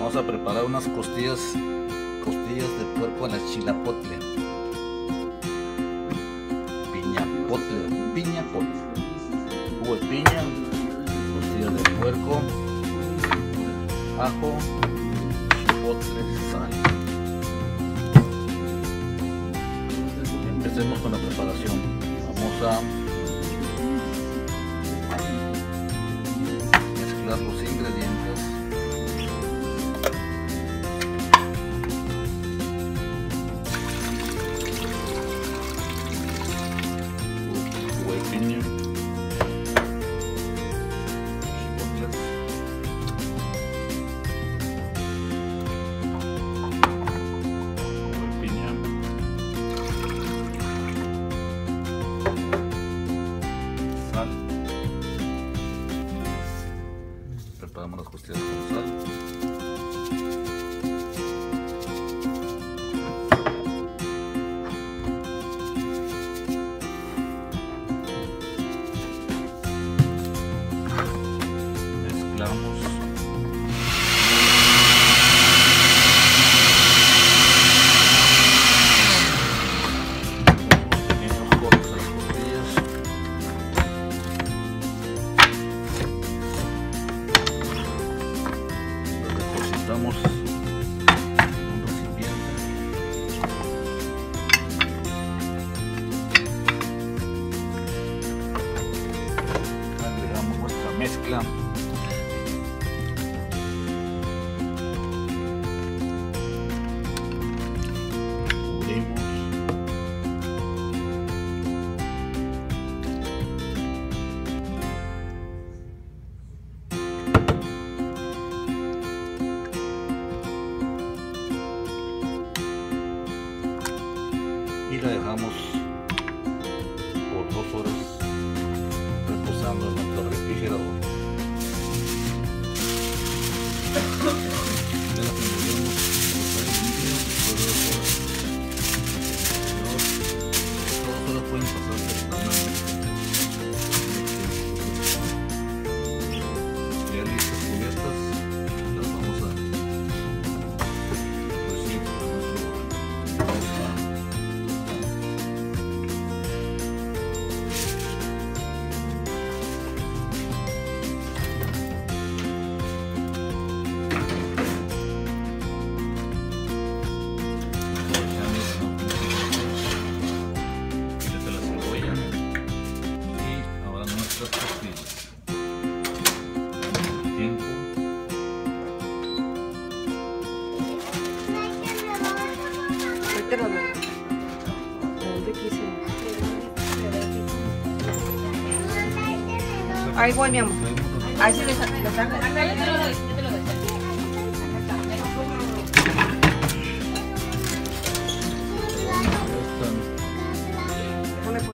Vamos a preparar unas costillas de puerco a la chilapotle. Piñapotle. Jugo de piña, costillas de puerco, ajo, chipotle, sal. Empecemos con la preparación. Vamos a mezclar los ingredientes. Jugo de piña, chipotles, jugo de piña, sal. Preparamos las costillas con sal. Mezclamos. Pequeños cortes a las costillas. Las depositamos en un recipiente. Agregamos nuestra mezcla. Cubrimos. Y la dejamos por 2 horas reposando en nuestro refrigerador. Ya la tendremos por 2 horas. Todas horas pueden pasar perfectamente. Ya listas cubiertas, las vamos a recibir a nuestro hogar. Ahí voy, mi amor. Ahí sí le saco.